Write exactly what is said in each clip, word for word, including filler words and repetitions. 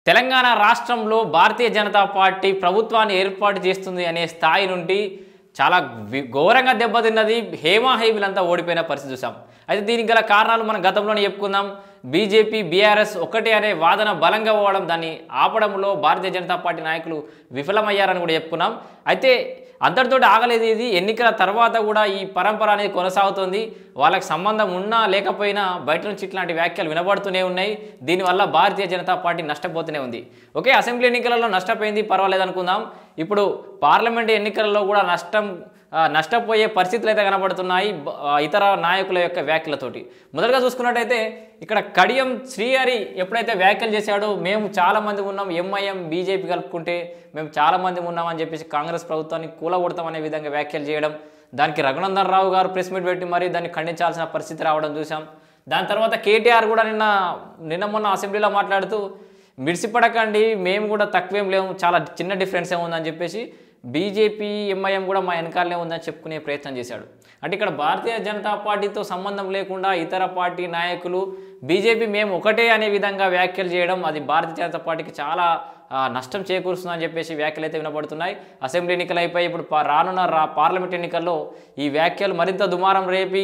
తెలంగాణ రాష్ట్రంలో భారతీయ జనతా పార్టీ ప్రభుత్వాన్ని ఏర్పాటు చేస్తుంది అనే స్థాయి నుండి చాలా ఘోరంగా దెబ్బతిన్నది. హేమా హేమీలంతా ఓడిపోయిన పరిస్థితి చూసాం. అయితే దీనికి గల కారణాలు మనం గతంలోనే చెప్పుకుందాం. బీజేపీ బీఆర్ఎస్ ఒకటే అనే వాదన బలంగా పోవడం, దాన్ని ఆపడంలో భారతీయ జనతా పార్టీ నాయకులు విఫలమయ్యారని కూడా చెప్పుకున్నాం. అయితే అంతటితో ఆగలేదు. ఇది ఎన్నికల తర్వాత కూడా ఈ పరంపర అనేది కొనసాగుతుంది. వాళ్ళకి సంబంధం ఉన్నా లేకపోయినా బయట నుంచి ఇట్లాంటి వ్యాఖ్యలు వినబడుతూనే ఉన్నాయి. దీనివల్ల భారతీయ జనతా పార్టీ నష్టపోతూనే ఉంది. ఓకే, అసెంబ్లీ ఎన్నికలలో నష్టపోయింది, పర్వాలేదు అనుకుందాం. ఇప్పుడు పార్లమెంట్ ఎన్నికలలో కూడా నష్టం నష్టపోయే పరిస్థితులు అయితే కనబడుతున్నాయి ఇతర నాయకుల యొక్క వ్యాఖ్యలతోటి. మొదటగా చూసుకున్నట్టయితే ఇక్కడ కడియం శ్రీహరి ఎప్పుడైతే వ్యాఖ్యలు చేశాడో, మేము చాలామంది ఉన్నాం, ఎంఐఎం బీజేపీ కలుపుకుంటే మేము చాలామంది ఉన్నామని చెప్పేసి కాంగ్రెస్ ప్రభుత్వాన్ని కూలగొడతామనే విధంగా వ్యాఖ్యలు చేయడం, దానికి రఘునందన్ రావు గారు ప్రెస్ మీట్ పెట్టి మరీ దాన్ని ఖండించాల్సిన పరిస్థితి రావడం చూసాం. దాని తర్వాత కేటీఆర్ కూడా నిన్న నిన్న మొన్న అసెంబ్లీలో మాట్లాడుతూ మిడిసిపడకండి, మేము కూడా తక్కువేం లేము, చాలా చిన్న డిఫరెన్స్ ఏముందని చెప్పేసి బీజేపీ ఎంఐఎం కూడా మా వెనకాలనే ఉందని చెప్పుకునే ప్రయత్నం చేశాడు. అంటే ఇక్కడ భారతీయ జనతా పార్టీతో సంబంధం లేకుండా ఇతర పార్టీ నాయకులు బీజేపీ మేము ఒకటే అనే విధంగా వ్యాఖ్యలు చేయడం, అది భారతీయ జనతా పార్టీకి చాలా నష్టం చేకూరుస్తుందని చెప్పేసి వ్యాఖ్యలు అయితే వినబడుతున్నాయి. అసెంబ్లీ ఎన్నికలు అయిపోయి ఇప్పుడు రానున్న రా పార్లమెంట్ ఎన్నికల్లో ఈ వ్యాఖ్యలు మరింత దుమారం రేపి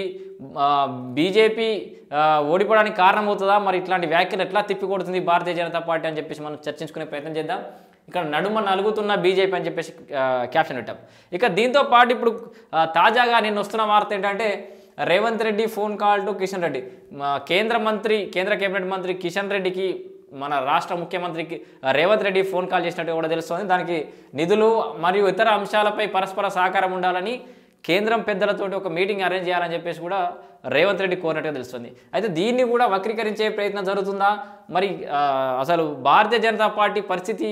బీజేపీ ఓడిపోవడానికి కారణమవుతుందా, మరి ఇట్లాంటి వ్యాఖ్యలు ఎట్లా తిప్పికొడుతుంది భారతీయ జనతా పార్టీ అని చెప్పేసి మనం చర్చించుకునే ప్రయత్నం చేద్దాం. ఇక్కడ నడుమ నలుగుతున్న బీజేపీ అని చెప్పేసి క్యాప్షన్ పెట్టాం. ఇక దీంతో పాటు ఇప్పుడు తాజాగా నిన్న వస్తున్న వార్త ఏంటంటే, Revanth Reddy phone call to Kishan Reddy. కేంద్ర మంత్రి కేంద్ర కేబినెట్ మంత్రి కిషన్ రెడ్డికి మన రాష్ట్ర ముఖ్యమంత్రికి రేవంత్ రెడ్డి ఫోన్ కాల్ చేసినట్టు కూడా తెలుస్తుంది. దానికి నిధులు మరియు ఇతర అంశాలపై పరస్పర సహకారం ఉండాలని కేంద్రం పెద్దలతోటి ఒక మీటింగ్ అరేంజ్ చేయాలని చెప్పేసి కూడా రేవంత్ రెడ్డి కోరినట్టుగా తెలుస్తుంది. అయితే దీన్ని కూడా వక్రీకరించే ప్రయత్నం జరుగుతుందా, మరి అసలు భారతీయ జనతా పార్టీ పరిస్థితి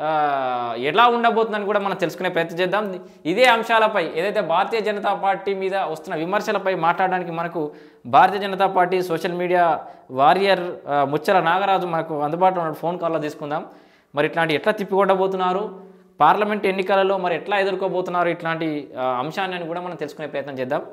ఎలా ఉండబోతుందని కూడా మనం తెలుసుకునే ప్రయత్నం చేద్దాం. ఇదే అంశాలపై ఏదైతే భారతీయ జనతా పార్టీ మీద వస్తున్న విమర్శలపై మాట్లాడడానికి మనకు Bharatiya Janata party social media warrior Muchala Nagaraju మనకు అందుబాటులో ఉన్న ఫోన్ కాల్లో తీసుకుందాం. మరి ఇట్లాంటి ఎట్లా తిప్పికొట్టబోతున్నారు, పార్లమెంట్ ఎన్నికలలో మరి ఎట్లా ఎదుర్కోబోతున్నారు, ఇట్లాంటి అంశాన్ని కూడా మనం తెలుసుకునే ప్రయత్నం చేద్దాం.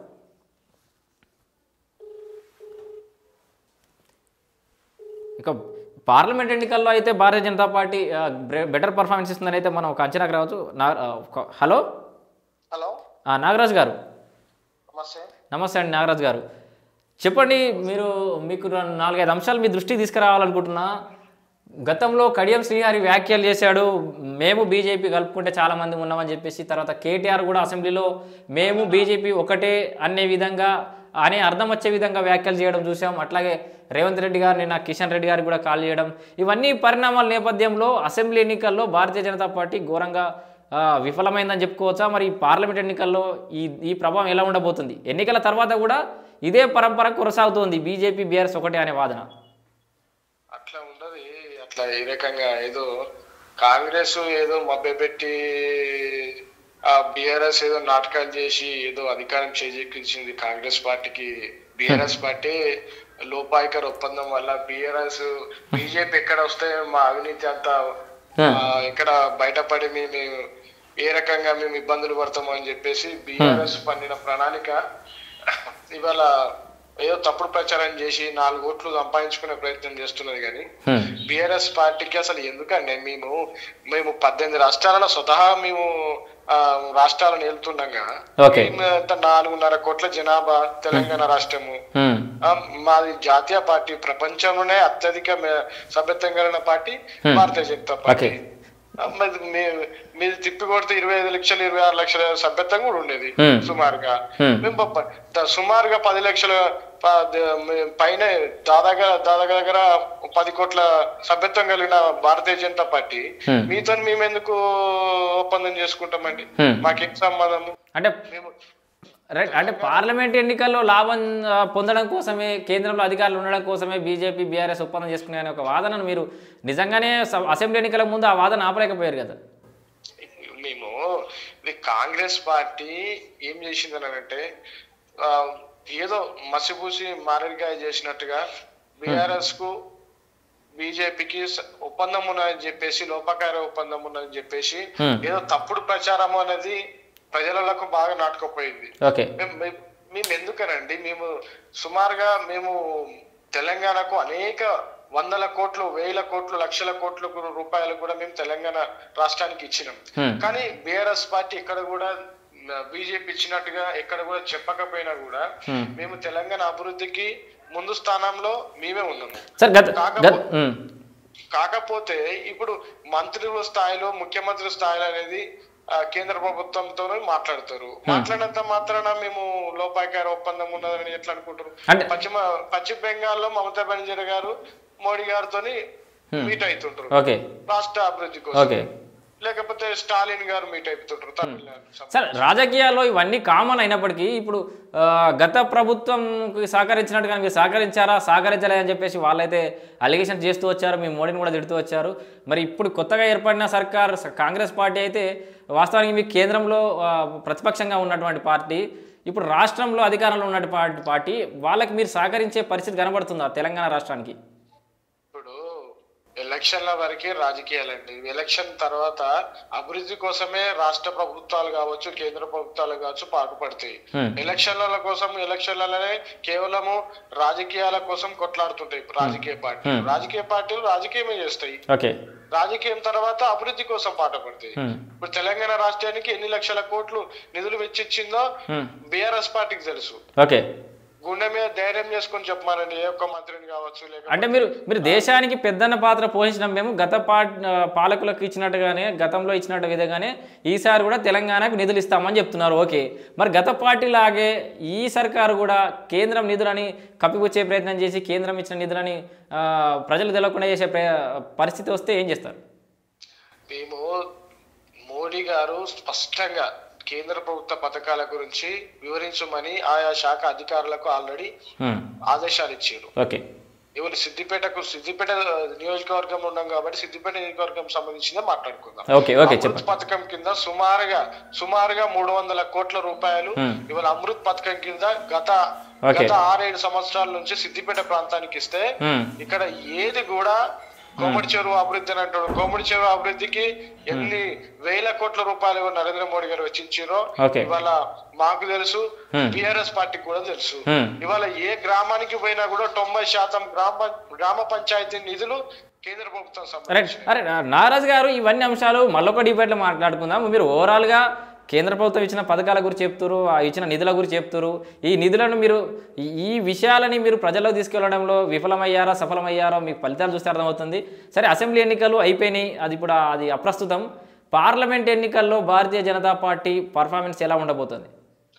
ఇక పార్లమెంట్ ఎన్నికల్లో అయితే Bharatiya Janata party better performance ఇస్తుందని అయితే మనం ఒక అంచనాకు రావచ్చు. నా హలో హలో నాగరాజు గారు. నమస్తే. నమస్తే అండి నాగరాజు గారు, చెప్పండి. మీరు మీకు నాలుగైదు అంశాలు మీ దృష్టికి తీసుకురావాలనుకుంటున్నా. గతంలో కడియం శ్రీహరి వ్యాఖ్యలు చేశాడు, మేము బీజేపీ కలుపుకుంటే చాలామంది ఉన్నామని చెప్పేసి. తర్వాత కేటీఆర్ కూడా అసెంబ్లీలో మేము బీజేపీ ఒకటే అనే విధంగా అనే అర్థం వచ్చే విధంగా వ్యాఖ్యలు చేయడం చూసాం. అట్లాగే రేవంత్ రెడ్డి గారు నిన్న కిషన్ రెడ్డి గారు కూడా కాల్ చేయడం, ఇవన్నీ పరిణామాల నేపథ్యంలో అసెంబ్లీ ఎన్నికల్లో భారతీయ జనతా పార్టీ ఘోరంగా విఫలమైందని చెప్పుకోవచ్చా? మరి పార్లమెంట్ ఎన్నికల్లో ఈ ఈ ప్రభావం ఎలా ఉండబోతుంది? ఎన్నికల తర్వాత కూడా ఇదే పరంపర కొనసాగుతుంది, బీజేపీ బీఆర్ఎస్ ఒకటే అనే వాదన. అట్లా ఉండదు. అట్లా ఈ రకంగా ఏదో కాంగ్రెస్ ఏదో మభ్యపెట్టి ఆ బీఆర్ఎస్ ఏదో నాటకాలు చేసి ఏదో అధికారం చేజెక్కించింది కాంగ్రెస్ పార్టీకి. బీఆర్ఎస్ పార్టీ లోపాయికర్ ఒప్పందం వల్ల బీఆర్ఎస్ బీజేపీ ఎక్కడ వస్తే మా అవినీతి అంతా ఇక్కడ బయటపడి మేము ఏ రకంగా మేము ఇబ్బందులు పడతామో అని చెప్పేసి బీఆర్ఎస్ పండిన ప్రణాళిక ఇవాళ ఏదో తప్పుడు ప్రచారం చేసి నాలుగు ఓట్లు సంపాదించుకునే ప్రయత్నం చేస్తున్నది. కానీ బీఆర్ఎస్ పార్టీకి అసలు ఎందుకండి, మేము మేము పద్దెనిమిది రాష్ట్రాలలో స్వతహా మేము ఆ రాష్ట్రాలను వెళ్తుండగా నాలుగున్నర కోట్ల జనాభా తెలంగాణ రాష్ట్రము, మాది జాతీయ పార్టీ, ప్రపంచంలోనే అత్యధిక సభ్యత్వం కలిగిన పార్టీ భారతీయ జనతా పార్టీ. మీరు తిప్పి కొడితే ఇరవై ఐదు లక్షలు ఇరవై ఆరు లక్షల సభ్యత్వం కూడా ఉండేది సుమారుగా. మేము సుమారుగా పది లక్షల పైన దాదాగా దాదాగా దగ్గర పది కోట్ల సభ్యత్వం కలిగిన భారతీయ జనతా పార్టీ మీతో మేము ఎందుకు ఒప్పందం చేసుకుంటామండి? మాకేం సంబంధము? అంటే రైట్, అంటే పార్లమెంట్ ఎన్నికల్లో లాభం పొందడం కోసమే, కేంద్రంలో అధికారులు ఉండడం కోసమే బీజేపీ బీఆర్ఎస్ ఒప్పందం చేసుకునే అనే ఒక వాదనను మీరు నిజంగానే అసెంబ్లీ ఎన్నికల ముందు ఆ వాదన ఆపలేకపోయారు కదా? మేము ఇది కాంగ్రెస్ పార్టీ ఏం చేసిందని అంటే ఏదో మసిపూసి మారేడుకాయ చేసినట్టుగా బీఆర్ఎస్ కు బీజేపీకి ఒప్పందం ఉన్నదని చెప్పేసి, లోపకార ఒప్పందం ఉన్నదని చెప్పేసి ఏదో తప్పుడు ప్రచారం అనేది ప్రజలకు బాగా నాటుకుపోయింది. మేము ఎందుకనండి, మేము సుమారుగా మేము తెలంగాణకు అనేక వందల కోట్లు వేల కోట్లు లక్షల కోట్ల రూపాయలు కూడా మేము తెలంగాణ రాష్ట్రానికి ఇచ్చినాం. కానీ బీఆర్ఎస్ పార్టీ ఇక్కడ కూడా బీజేపీ ఇచ్చినట్టుగా ఎక్కడ కూడా చెప్పకపోయినా కూడా మేము తెలంగాణ అభివృద్ధికి ముందు స్థానంలో మేమే ఉన్నాము. కాకపోతే ఇప్పుడు మంత్రుల స్థాయిలో ముఖ్యమంత్రి స్థాయిలో అనేది కేంద్ర ప్రభుత్వంతో మాట్లాడతారు. మాట్లాడినంత మాత్రాన మేము లోపాయకార ఒప్పందం ఉన్నదని ఎట్లా అనుకుంటారు? పశ్చిమ పశ్చిమ బెంగాల్లో మమతా బెనర్జీ గారు మోడీ గారితో మీట్ అవుతుంటారు రాష్ట్ర అభివృద్ధి కోసం, లేకపోతే స్టాలిన్ గారు మీట్ అయిపోతుంటారు తమిళనాడు. సార్, రాజకీయాల్లో ఇవన్నీ కామన్ అయినప్పటికీ ఇప్పుడు గత ప్రభుత్వంకి సహకరించినట్టుగా మీరు సహకరించారా సహకరించలేదని చెప్పేసి వాళ్ళైతే అలిగేషన్ చేస్తూ వచ్చారు, మీ మోడీని కూడా తిడుతూ వచ్చారు. మరి ఇప్పుడు కొత్తగా ఏర్పడిన సర్కార్ కాంగ్రెస్ పార్టీ అయితే వాస్తవానికి మీ కేంద్రంలో ప్రతిపక్షంగా ఉన్నటువంటి పార్టీ, ఇప్పుడు రాష్ట్రంలో అధికారంలో ఉన్నటువంటి పార్టీ, వాళ్ళకి మీరు సహకరించే పరిస్థితి కనబడుతుందా తెలంగాణ రాష్ట్రానికి? ఎలక్షన్ల వరకే రాజకీయాలండి. ఎలక్షన్ తర్వాత అభివృద్ధి కోసమే రాష్ట్ర ప్రభుత్వాలు కావచ్చు కేంద్ర ప్రభుత్వాలు కావచ్చు పాటుపడతాయి. ఎలక్షన్ల కోసం ఎలక్షన్లనే కేవలము రాజకీయాల కోసం కొట్లాడుతుంటాయి రాజకీయ పార్టీలు. రాజకీయ పార్టీలు రాజకీయమే చేస్తాయి. రాజకీయం తర్వాత అభివృద్ధి కోసం పాటుపడతాయి. ఇప్పుడు తెలంగాణ రాష్ట్రానికి ఎన్ని లక్షల కోట్లు నిధులు వెచ్చిచ్చిందో బీఆర్ఎస్ పార్టీకి తెలుసు. గుండె మీద ధైర్యం చేసుకొని చెప్పమానండి ఏ ఒక్క మంత్రిని కావచ్చు. అంటే మీరు మీరు దేశానికి పెద్దన్న పాత్ర పోషించడం మేము గత పాలకులకు ఇచ్చినట్టుగానే గతంలో ఇచ్చినట్టు విధంగానే ఈసారి కూడా తెలంగాణకు నిధులు ఇస్తామని చెప్తున్నారు. ఓకే, మరి గత పార్టీ లాగే ఈ సర్కారు కూడా కేంద్రం నిధులని కప్పిపుచ్చే ప్రయత్నం చేసి కేంద్రం ఇచ్చిన నిధులని ప్రజలు తెలియకుండా చేసే పరిస్థితి వస్తే ఏం చేస్తారు? మేము మోడీ గారు స్పష్టంగా కేంద్ర ప్రభుత్వ పథకాల గురించి వివరించమని ఆయా శాఖ అధికారులకు ఆల్రెడీ ఆదేశాలు ఇచ్చారు. ఎవరు సిద్దిపేటకు సిద్దిపేట నియోజకవర్గం ఉన్నాం కాబట్టి సిద్దిపేట నియోజకవర్గం సంబంధించిందే మాట్లాడుకుందాం. అమృత్ పథకం కింద సుమారుగా సుమారుగా మూడు వందల కోట్ల రూపాయలు ఇవాళ అమృత్ పథకం కింద గత గత ఆరేడు సంవత్సరాల నుంచి సిద్దిపేట ప్రాంతానికి ఇస్తే ఇక్కడ ఏది కూడా కోమటి చెరువు అభివృద్ధి అని అంటాడు. కోమటి చెరువు అభివృద్ధికి ఎన్ని వేల కోట్ల రూపాయలు నరేంద్ర మోడీ గారు వెచ్చించారో ఇవాళ మాకు తెలుసు, బిఆర్ఎస్ పార్టీకి కూడా తెలుసు. ఇవాళ ఏ గ్రామానికి పోయినా కూడా తొంభై శాతం గ్రామ గ్రామ పంచాయతీ నిధులు కేంద్ర ప్రభుత్వం సంబంధించి. అరే నారాజ్ గారు, ఇవన్నీ అంశాలు మళ్ళొక డిబేట్ లో మాట్లాడుకుందాం. మీరు ఓవరాల్ గా కేంద్ర ప్రభుత్వం ఇచ్చిన పథకాల గురించి చెప్తారు, ఇచ్చిన నిధుల గురించి చెప్తారు. ఈ నిధులను మీరు ఈ విషయాలని మీరు ప్రజల్లో తీసుకెళ్లడంలో విఫలమయ్యారా సఫలమయ్యారో మీకు ఫలితాలు చూస్తే అర్థమవుతుంది. సరే, అసెంబ్లీ ఎన్నికలు అయిపోయినాయి, అది ఇప్పుడు అది అప్రస్తుతం. పార్లమెంట్ ఎన్నికల్లో భారతీయ జనతా పార్టీ పర్ఫార్మెన్స్ ఎలా ఉండబోతుంది?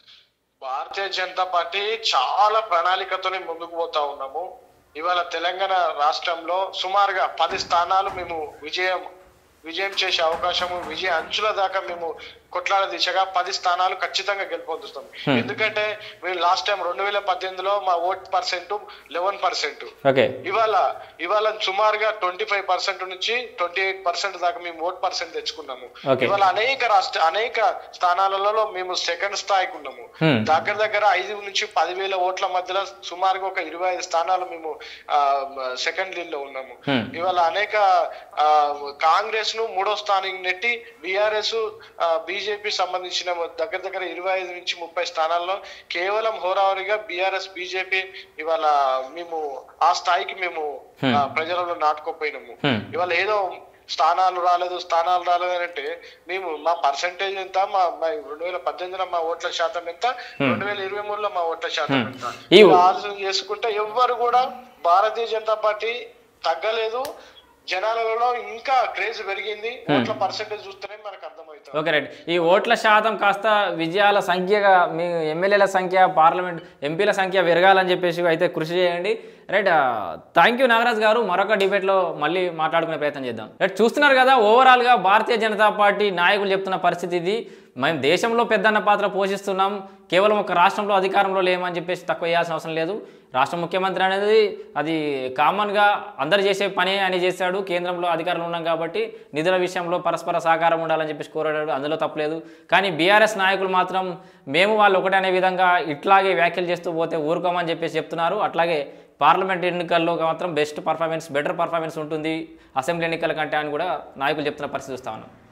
భారతీయ జనతా పార్టీ చాలా ప్రణాళికతోనే ముందుకు పోతా ఉన్నాము. ఇవాళ తెలంగాణ రాష్ట్రంలో సుమారుగా పది స్థానాలు మేము విజయం విజయం చేసే అవకాశము, విజయ అంచుల దాకా మేము కొట్లాడ దిశగా పది స్థానాలు ఖచ్చితంగా గెలుపొందుతాం. ఎందుకంటే మేము లాస్ట్ టైం రెండు వేల పద్దెనిమిదిలో మా ఓట్ పర్సెంట్ లెవెన్ పర్సెంట్ ఇవాళ ఇవాళ సుమారుగా ట్వంటీ ఫైవ్ పర్సెంట్ నుంచి ట్వంటీ ఎయిట్ పర్సెంట్ దాకా మేము ఓట్ పర్సెంట్ తెచ్చుకున్నాము. ఇవాళ అనేక రాష్ట్ర అనేక స్థానాలలో మేము సెకండ్ స్థాయికి ఉన్నాము. దగ్గర దగ్గర ఐదు నుంచి పదివేల ఓట్ల మధ్యలో సుమారుగా ఒక ఇరవై ఐదు స్థానాలు మేము ఆ సెకండ్ లీడ్ లో ఉన్నాము. ఇవాళ అనేక కాంగ్రెస్ ను మూడో స్థానానికి నెట్టి బీఆర్ఎస్ బీజేపీ సంబంధించిన దగ్గర దగ్గర ఇరవై ఐదు నుంచి ముప్పై స్థానాల్లో కేవలం హోరావరిగా బీఆర్ఎస్ బీజేపీ ఇవాళ మేము ఆ స్థాయికి మేము ప్రజలలో నాటుకోపోయినాము. ఇవాళ ఏదో స్థానాలు రాలేదు స్థానాలు రాలేదు అని అంటే మేము మా పర్సంటేజ్ ఎంత, మా రెండు వేల పద్దెనిమిదిలో మా ఓట్ల శాతం ఎంత, రెండు వేల ఇరవై మూడులో మా ఓట్ల శాతం ఎంత ఆలోచన చేసుకుంటే ఎవ్వరు కూడా భారతీయ జనతా పార్టీ తగ్గలేదు. జనాలలో ఇంకా క్రేజ్ పెరిగింది. ఓట్ల పర్సెంటేజ్ చూస్తేనే మనకు అర్థమవుతుంది. Okay right. ఈ ఓట్ల శాతం కాస్త విజయాల సంఖ్యగా మీ ఎమ్మెల్యేల సంఖ్య పార్లమెంట్ ఎంపీల సంఖ్య పెరగాలని చెప్పేసి అయితే కృషి చేయండి. రైట్, థ్యాంక్ యూ నాగరాజ్ గారు. మరొక డిబేట్లో మళ్ళీ మాట్లాడుకునే ప్రయత్నం చేద్దాం. రైట్, చూస్తున్నారు కదా ఓవరాల్గా భారతీయ జనతా పార్టీ నాయకులు చెప్తున్న పరిస్థితి ఇది. మేము దేశంలో పెద్దన్న పాత్ర పోషిస్తున్నాం, కేవలం ఒక రాష్ట్రంలో అధికారంలో లేమని చెప్పేసి తక్కువ చేయాల్సిన అవసరం లేదు. రాష్ట్ర ముఖ్యమంత్రి అనేది అది కామన్గా అందరు చేసే పని అని చేశాడు. కేంద్రంలో అధికారంలో ఉన్నాం కాబట్టి నిధుల విషయంలో పరస్పర సహకారం ఉండాలని చెప్పేసి కోరాడు, అందులో తప్పలేదు. కానీ బీఆర్ఎస్ నాయకులు మాత్రం మేము వాళ్ళు ఒకటే అనే విధంగా ఇట్లాగే వ్యాఖ్యలు చేస్తూ పోతే ఊరుకోమని చెప్పేసి చెప్తున్నారు. అట్లాగే పార్లమెంట్ ఎన్నికల్లో మాత్రం బెస్ట్ పర్ఫార్మెన్స్ బెటర్ పర్ఫార్మెన్స్ ఉంటుంది అసెంబ్లీ ఎన్నికల కంటే అని కూడా నాయకులు చెప్తున్న పరిస్థితి చూస్తా ఉన్నాం.